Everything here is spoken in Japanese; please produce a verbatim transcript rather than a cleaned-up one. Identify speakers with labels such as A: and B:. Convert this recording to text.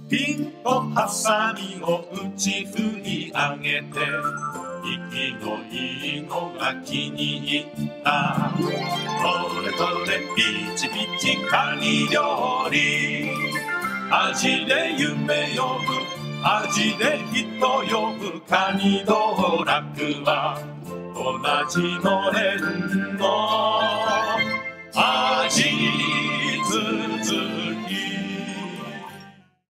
A: ピンとハサミを打ち振り上げて、息のいいのが気に入った。とれとれピチピチカニ料理、味で夢呼ぶ、味で人呼ぶカニ道楽は同じのれんの